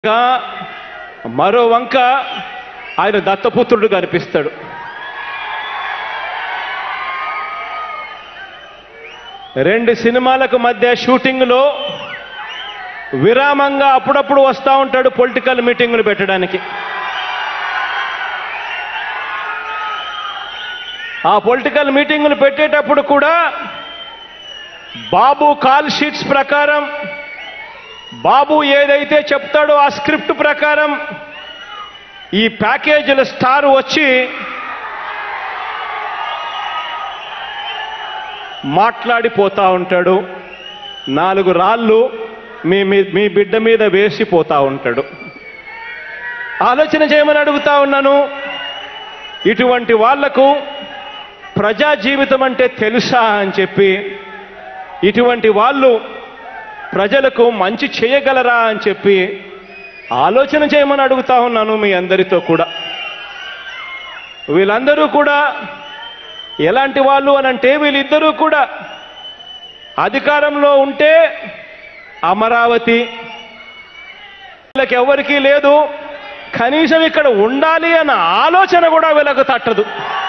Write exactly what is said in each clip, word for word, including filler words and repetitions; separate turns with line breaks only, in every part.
మరో వంక ఆయన దత్తపుత్రుడు కనిపిస్తాడు. రెండు సినిమాలకు మధ్య షూటింగ్లో విరామంగా అప్పుడప్పుడు వస్తూ ఉంటాడు పొలిటికల్ మీటింగులు పెట్టడానికి. ఆ పొలిటికల్ మీటింగులు పెట్టేటప్పుడు కూడా బాబు కాల్ షీట్స్ ప్రకారం, బాబు ఏదైతే చెప్తాడో ఆ స్క్రిప్ట్ ప్రకారం ఈ ప్యాకేజీల స్టార్ వచ్చి మాట్లాడిపోతా ఉంటాడు. నాలుగు రాళ్ళు మీ మీ బిడ్డ మీద వేసిపోతా ఉంటాడు. ఆలోచన చేయమని అడుగుతా ఉన్నాను. ఇటువంటి వాళ్లకు ప్రజా జీవితం అంటే తెలుసా అని చెప్పి, ఇటువంటి వాళ్ళు ప్రజలకు మంచి చేయగలరా అని చెప్పి ఆలోచన చేయమని అడుగుతా ఉన్నాను మీ అందరితో కూడా. వీళ్ళందరూ కూడా ఎలాంటి వాళ్ళు అనంటే, వీళ్ళిద్దరూ కూడా అధికారంలో ఉంటే అమరావతి వీళ్ళకి ఎవరికీ లేదు, కనీసం ఇక్కడ ఉండాలి అన్న ఆలోచన కూడా వీళ్ళకు తట్టదు.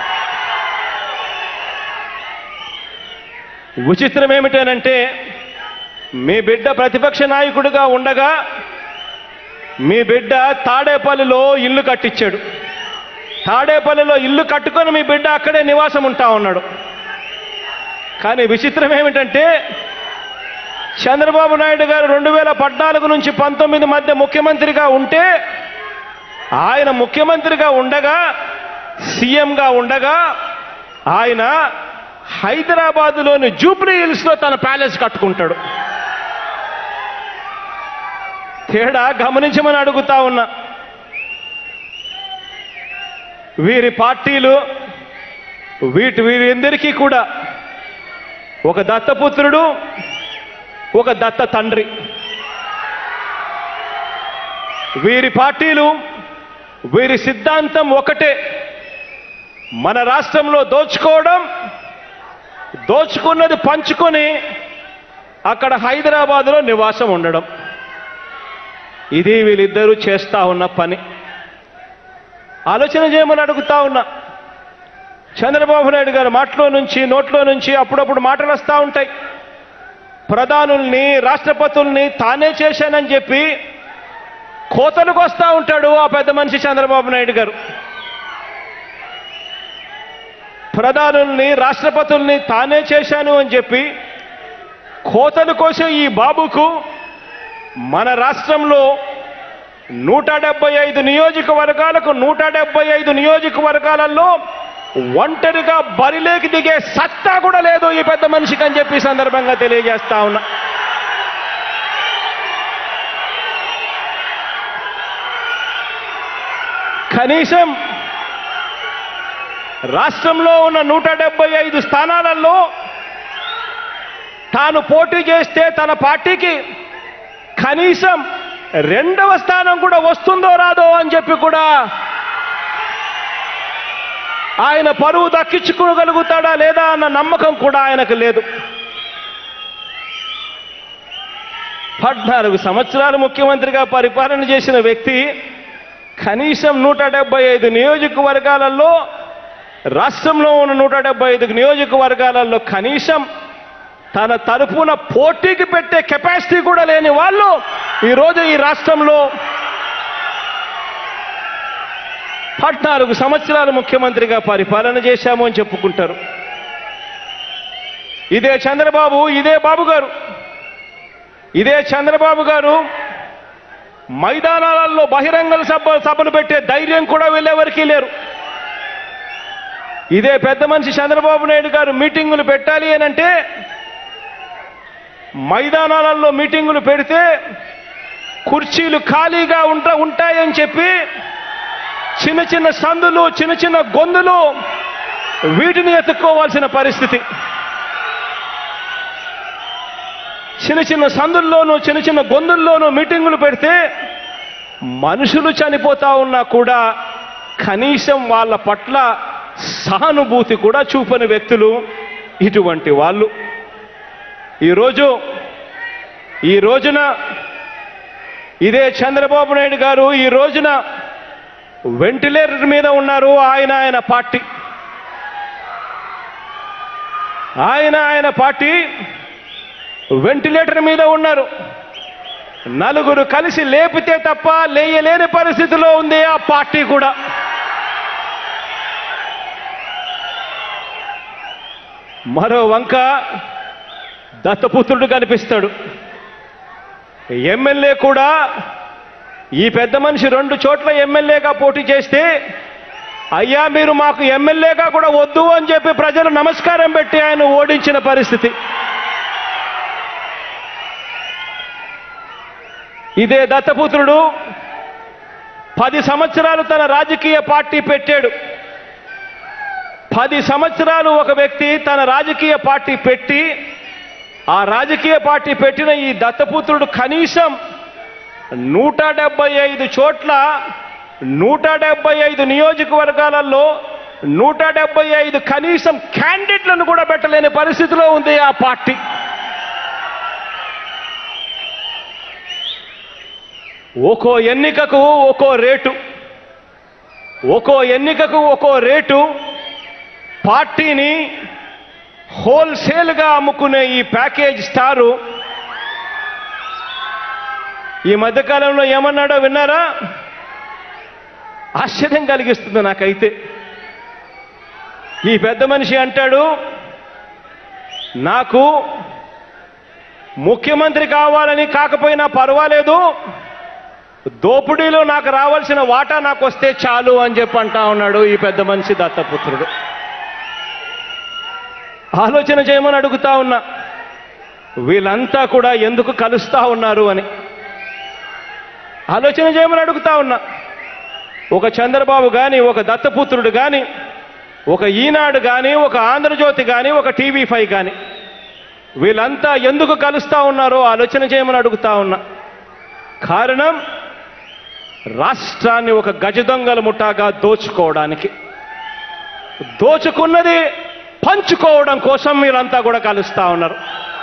విచిత్రం ఏమిటనంటే, మీ బిడ్డ ప్రతిపక్ష నాయకుడిగా ఉండగా మీ బిడ్డ తాడేపల్లిలో ఇల్లు కట్టించాడు. తాడేపల్లిలో ఇల్లు కట్టుకొని మీ బిడ్డ అక్కడే నివాసం ఉంటా ఉన్నాడు. కానీ విచిత్రం ఏమిటంటే, చంద్రబాబు నాయుడు గారు రెండు వేల పద్నాలుగు నుంచి పంతొమ్మిది మధ్య ముఖ్యమంత్రిగా ఉంటే, ఆయన ముఖ్యమంత్రిగా ఉండగా, సీఎంగా ఉండగా ఆయన హైదరాబాదులోని జూబ్లీ హిల్స్లో తన ప్యాలెస్ కట్టుకుంటాడు. తేడా గమనించమని అడుగుతా ఉన్నా. వీరి పార్టీలు వీటి వీరందరికీ కూడా ఒక దత్తపుత్రుడు, ఒక దత్త తండ్రి. వీరి పార్టీలు, వీరి సిద్ధాంతం ఒకటే, మన రాష్ట్రంలో దోచుకోవడం, దోచుకున్నది పంచుకొని అక్కడ హైదరాబాదులో నివాసం ఉండడం. ఇది వీళ్ళిద్దరూ చేస్తా ఉన్న పని. ఆలోచన చేయమని అడుగుతా ఉన్నా. చంద్రబాబు నాయుడు గారు మాటలో నుంచి, నోట్లో నుంచి అప్పుడప్పుడు మాటలు వస్తూ ఉంటాయి. ప్రధానుల్ని, రాష్ట్రపతుల్ని తానే చేశానని చెప్పి కోతలకు వస్తూ ఉంటాడు ఆ పెద్ద మనిషి చంద్రబాబు నాయుడు గారు. ప్రధానుల్ని, రాష్ట్రపతుల్ని తానే చేశాను అని చెప్పి కోతలు కోసే ఈ బాబుకు మన రాష్ట్రంలో నూట డెబ్బై ఐదు నియోజకవర్గాలకు నూట డెబ్బై ఐదు నియోజకవర్గాలలో ఒంటరిగా బరిలేకి దిగే సత్తా కూడా లేదు ఈ పెద్ద మనిషికి అని చెప్పి సందర్భంగా తెలియజేస్తా ఉన్నా. కనీసం రాష్ట్రంలో ఉన్న నూట డెబ్బై ఐదు స్థానాలలో తాను పోటీ చేస్తే తన పార్టీకి కనీసం రెండవ స్థానం కూడా వస్తుందో రాదో అని చెప్పి కూడా ఆయన పరువు దక్కించుకోగలుగుతాడా లేదా అన్న నమ్మకం కూడా ఆయనకు లేదు. పద్నాలుగు సంవత్సరాలు ముఖ్యమంత్రిగా పరిపాలన చేసిన వ్యక్తి కనీసం నూట డెబ్బై ఐదు నియోజకవర్గాలలో, రాష్ట్రంలో ఉన్న నూట డెబ్బై ఐదు నియోజకవర్గాలలో కనీసం తన తరపున పోటీకి పెట్టే కెపాసిటీ కూడా లేని వాళ్ళు ఈరోజు ఈ రాష్ట్రంలో పద్నాలుగు సంవత్సరాలు ముఖ్యమంత్రిగా పరిపాలన చేశాము అని చెప్పుకుంటారు. ఇదే చంద్రబాబు, ఇదే బాబు గారు, ఇదే చంద్రబాబు గారు మైదానాలలో బహిరంగ సభ సభలు పెట్టే ధైర్యం కూడా వీళ్ళెవరికీ లేరు. ఇదే పెద్ద మనిషి చంద్రబాబు నాయుడు గారు మీటింగులు పెట్టాలి అనంటే మైదానాలలో మీటింగులు పెడితే కుర్చీలు ఖాళీగా ఉంట ఉంటాయని చెప్పి చిన్న చిన్న సందులు, చిన్న చిన్న గొంతులు వీటిని ఎత్తుక్కోవాల్సిన పరిస్థితి. చిన్న చిన్న సందుల్లోనూ, చిన్న చిన్న గొంతుల్లోనూ మీటింగులు పెడితే మనుషులు చనిపోతా ఉన్నా కూడా కనీసం వాళ్ళ పట్ల సహానుభూతి కూడా చూపని వ్యక్తులు ఇటువంటి వాళ్ళు. ఈరోజు ఈ రోజున ఇదే చంద్రబాబు నాయుడు గారు ఈ రోజున వెంటిలేటర్ మీద ఉన్నారు. ఆయన ఆయన పార్టీ ఆయన ఆయన పార్టీ వెంటిలేటర్ మీద ఉన్నారు. నలుగురు కలిసి లేపితే తప్ప లేయలేని పరిస్థితిలో ఉంది ఆ పార్టీ కూడా. మరో వంక దత్తపుత్రుడు కనిపిస్తాడు. ఎమ్మెల్యే కూడా ఈ పెద్ద మనిషి రెండు చోట్ల ఎమ్మెల్యేగా పోటీ చేస్తే, అయ్యా మీరు మాకు ఎమ్మెల్యేగా కూడా వద్దు అని చెప్పి ప్రజలు నమస్కారం పెట్టి ఆయన ఓడించిన పరిస్థితి. ఇదే దత్తపుత్రుడు పది సంవత్సరాలు తన రాజకీయ పార్టీ పెట్టాడు. పది సంవత్సరాలు ఒక వ్యక్తి తన రాజకీయ పార్టీ పెట్టి, ఆ రాజకీయ పార్టీ పెట్టిన ఈ దత్తపుత్రుడు కనీసం నూట డెబ్బై ఐదు చోట్ల నూట డెబ్బై ఐదు నియోజకవర్గాలలో నూట డెబ్బై ఐదు కనీసం క్యాండిడేట్లను కూడా పెట్టలేని పరిస్థితిలో ఉంది ఆ పార్టీ. ఒక్కో ఎన్నికకు ఒక్కో రేటు, ఒక్కో ఎన్నికకు ఒక్కో రేటు పార్టీని హోల్సేల్గా అమ్ముకునే ఈ ప్యాకేజ్ స్టారు ఈ మధ్యకాలంలో ఏమన్నాడో విన్నారా? ఆశ్చర్యం కలిగిస్తుంది నాకైతే. ఈ పెద్ద మనిషి అంటాడు, నాకు ముఖ్యమంత్రి కావాలని కాకపోయినా పర్వాలేదు, దోపిడీలో నాకు రావాల్సిన వాటా నాకు వస్తే చాలు అని చెప్పి అంటా ఉన్నాడు ఈ పెద్ద మనిషి దత్తపుత్రుడు. ఆలోచన చేయమని అడుగుతా ఉన్నా, వీళ్ళంతా కూడా ఎందుకు కలుస్తా ఉన్నారు అని ఆలోచన చేయమని అడుగుతా ఉన్నా. ఒక చంద్రబాబు కానీ, ఒక దత్తపుత్రుడు కానీ, ఒక ఈనాడు కానీ, ఒక ఆంధ్రజ్యోతి కానీ, ఒక టీవీ ఫైవ్ కానీ, వీళ్ళంతా ఎందుకు కలుస్తా ఉన్నారో ఆలోచన చేయమని అడుగుతా ఉన్నా. కారణం, రాష్ట్రాన్ని ఒక గజ దొంగల ముఠాగా దోచుకోవడానికి, దోచుకున్నది పంచుకోవడం కోసం వీళ్ళంతా కూడా కలుస్తా ఉన్నారు.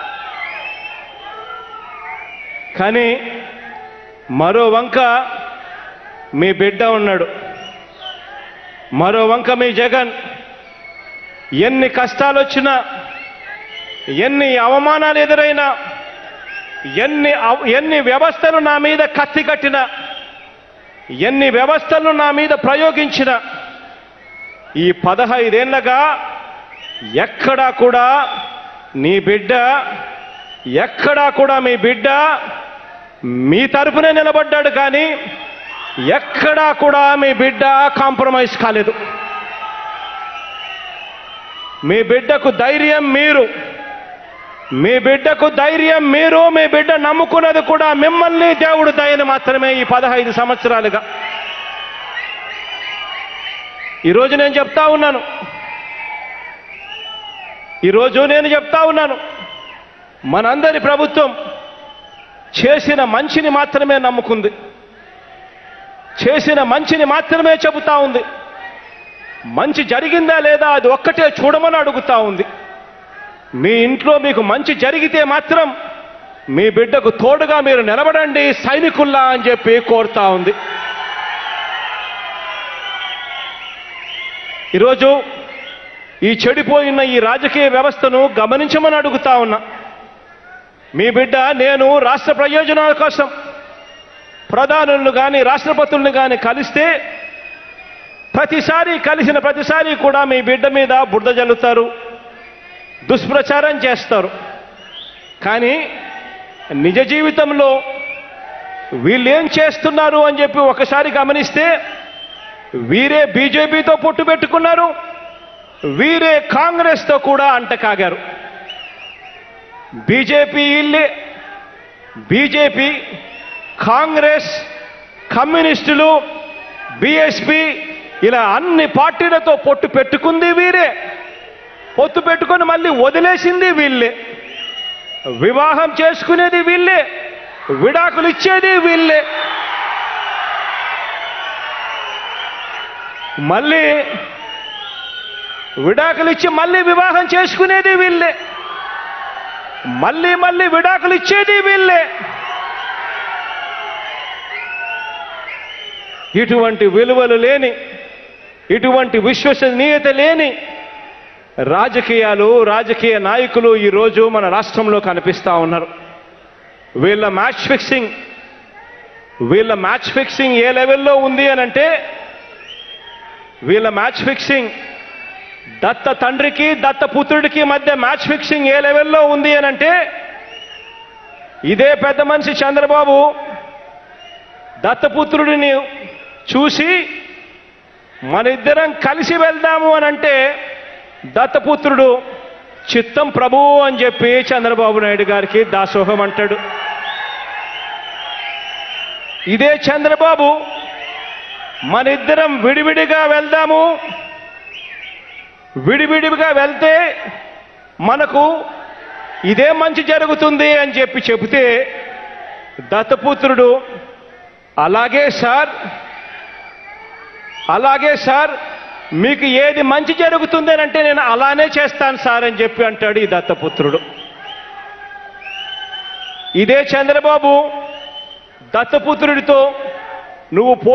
కానీ మరో వంక మీ బిడ్డ ఉన్నాడు, మరో వంక మీ జగన్. ఎన్ని కష్టాలు వచ్చినా, ఎన్ని అవమానాలు ఎదురైనా, ఎన్ని ఎన్ని వ్యవస్థలు నా మీద కత్తి కట్టినా, ఎన్ని వ్యవస్థలను నా మీద ప్రయోగించిన ఈ పదహైదేళ్లగా ఎక్కడా కూడా నీ బిడ్డ ఎక్కడా కూడా మీ బిడ్డ మీ తరపునే నిలబడ్డాడు. కానీ ఎక్కడా కూడా మీ బిడ్డ కాంప్రమైజ్ కాలేదు. మీ బిడ్డకు ధైర్యం మీరు, మీ బిడ్డకు ధైర్యం మీరు, మీ బిడ్డ నమ్ముకున్నది కూడా మిమ్మల్ని, దేవుడు దయని మాత్రమే ఈ పదహైదు సంవత్సరాలుగా. ఈరోజు నేను చెప్తా ఉన్నాను ఈరోజు నేను చెప్తా ఉన్నాను మనందరి ప్రభుత్వం చేసిన మంచిని మాత్రమే నమ్ముకుంది, చేసిన మంచిని మాత్రమే చెబుతా ఉంది. మంచి జరిగిందా లేదా అది ఒక్కటే చూడమని అడుగుతా ఉంది. మీ ఇంట్లో మీకు మంచి జరిగితే మాత్రం మీ బిడ్డకు తోడుగా మీరు నిలబడండి సైనికుల్లా అని చెప్పి కోరుతా ఉంది. ఈరోజు ఈ చెడిపోయిన ఈ రాజకీయ వ్యవస్థను గమనించమని అడుగుతా ఉన్నా. మీ బిడ్డ నేను రాష్ట్ర ప్రయోజనాల కోసం ప్రధానులను కానీ రాష్ట్రపతులను కానీ కలిస్తే ప్రతిసారి కలిసిన ప్రతిసారి కూడా మీ బిడ్డ మీద బురద జల్లుతారు, దుష్ప్రచారం చేస్తారు. కానీ నిజ జీవితంలో వీళ్ళేం చేస్తున్నారు అని చెప్పి ఒకసారి గమనిస్తే వీరే బీజేపీతో పొట్టు పెట్టుకున్నారు, వీరే కాంగ్రెస్తో కూడా అంటకాగారు. బీజేపీ ఇల్లే బీజేపీ, కాంగ్రెస్, కమ్యూనిస్టులు, బీఎస్పీ ఇలా అన్ని పార్టీలతో పొట్టు పెట్టుకుంది వీరే. పొత్తు పెట్టుకొని మళ్ళీ వదిలేసింది వీళ్ళే. వివాహం చేసుకునేది వీళ్ళే, విడాకులు ఇచ్చేది వీళ్ళే. మళ్ళీ విడాకులు ఇచ్చి మళ్ళీ వివాహం చేసుకునేది వీళ్ళే, మళ్ళీ మళ్ళీ విడాకులు ఇచ్చేది వీళ్ళే. ఇటువంటి విలువలు లేని, ఇటువంటి విశ్వసనీయత లేని రాజకీయాలు, రాజకీయ నాయకులు ఈరోజు మన రాష్ట్రంలో కనిపిస్తూ ఉన్నారు. వీళ్ళ మ్యాచ్ ఫిక్సింగ్ వీళ్ళ మ్యాచ్ ఫిక్సింగ్ ఏ లెవెల్లో ఉంది అనంటే, వీళ్ళ మ్యాచ్ ఫిక్సింగ్ దత్త తండ్రికి దత్త పుత్రుడికి మధ్య మ్యాచ్ ఫిక్సింగ్ ఏ లెవెల్లో ఉంది అనంటే, ఇదే పెద్ద మనిషి చంద్రబాబు దత్తపుత్రుడిని చూసి మన ఇద్దరం కలిసి వెళ్దాము అనంటే దత్తపుత్రుడు చిత్తం ప్రభువు అని చెప్పి చంద్రబాబు నాయుడు గారికి దాసోహం అంటాడు. ఇదే చంద్రబాబు మన ఇద్దరం విడివిడిగా వెళ్దాము, విడివిడిగా వెళ్తే మనకు ఇదే మంచి జరుగుతుంది అని చెప్పి చెబితే దత్తపుత్రుడు అలాగే సార్ అలాగే సార్ మీకు ఏది మంచి జరుగుతుంది అని అంటే నేను అలానే చేస్తాను సార్ అని చెప్పి అంటాడు ఈ దత్తపుత్రుడు. ఇదే చంద్రబాబు దత్తపుత్రుడితో నువ్వు